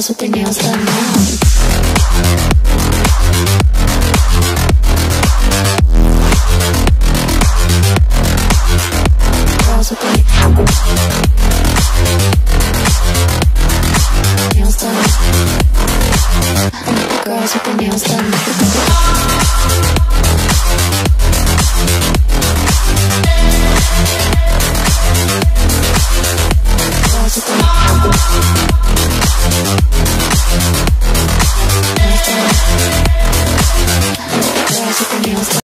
girls with their nails done now. Girls with their nails done. Girls with their nails done. Girls with their nails done.